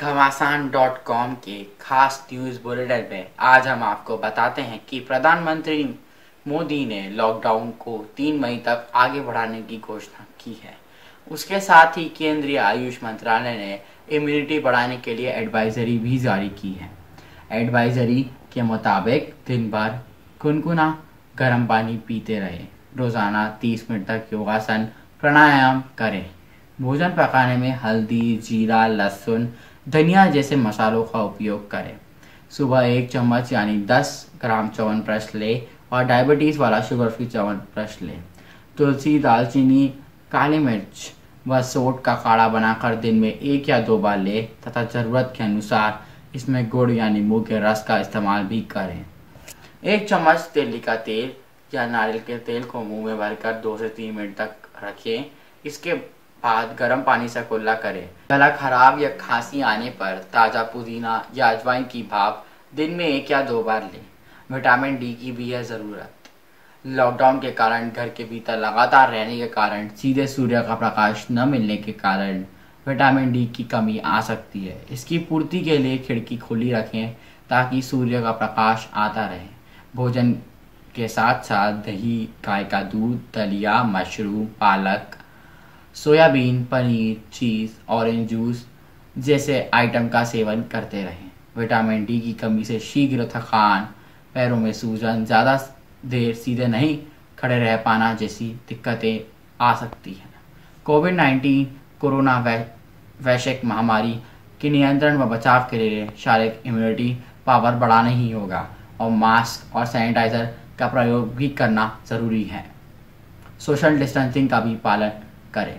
घमासान.com के खास news bulletin में आज हम आपको बताते हैं कि प्रधानमंत्री मोदी ने लॉकडाउन को 3 मई तक आगे बढ़ाने की घोषणा की है। उसके साथ ही केंद्रीय आयुष मंत्रालय ने इम्यूनिटी बढ़ाने के लिए एडवाइजरी भी जारी की है। एडवाइजरी के मुताबिक दिन भर गुनगुना गर्म पानी पीते रहे, रोज़ाना 30 मिनट तक योगासन प्राणायाम करें, भोजन पकाने में हल्दी, जीरा, लहसुन, धनिया जैसे मसालों का उपयोग करें, सुबह 1 चम्मच यानी 10 ग्राम च्यवनप्राश लें और डायबिटीज़ वाला शुगर फ्री च्यवनप्राश लें। तुलसी, दालचीनी, काली मिर्च व सोंठ का काढ़ा बनाकर दिन में 1 या 2 बार लें तथा ज़रूरत के अनुसार इसमें गुड़ या नींबू के रस का इस्तेमाल भी करें। 1 चम्मच तेली का तेल या नारियल के तेल को मुंह में भरकर 2 से 3 मिनट तक रखें। इसके बाद गर्म पानी से कुल्ला करें। गला खराब या खांसी आने पर ताज़ा पुदीना या अजवाइन की भाप दिन में 1 या 2 बार लें। विटामिन डी की भी है ज़रूरत। लॉकडाउन के कारण घर के भीतर लगातार रहने के कारण सीधे सूर्य का प्रकाश न मिलने के कारण विटामिन डी की कमी आ सकती है। इसकी पूर्ति के लिए खिड़की खुली रखें ताकि सूर्य का प्रकाश आता रहे। भोजन के साथ साथ दही, गाय का दूध, दलिया, मशरूम, पालक, soybean, paneer, cheese, orange juice जैसे आइटम का सेवन करते रहें। विटामिन डी की कमी से शीघ्र थकान, पैरों में सूजन, ज़्यादा देर सीधे नहीं खड़े रह पाना जैसी दिक्कतें आ सकती हैं। कोविड-19 कोरोना वैश्विक महामारी के नियंत्रण व बचाव के लिए शारीरिक इम्यूनिटी पावर बढ़ाना ही होगा और मास्क और सैनिटाइज़र का प्रयोग भी करना ज़रूरी है। सोशल डिस्टेंसिंग का भी पालन करें।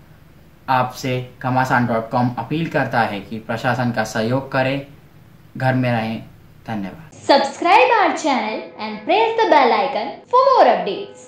आपसे घमासान.com अपील करता है कि प्रशासन का सहयोग करें, घर में रहें। धन्यवाद। Subscribe our channel and press the bell icon for more updates.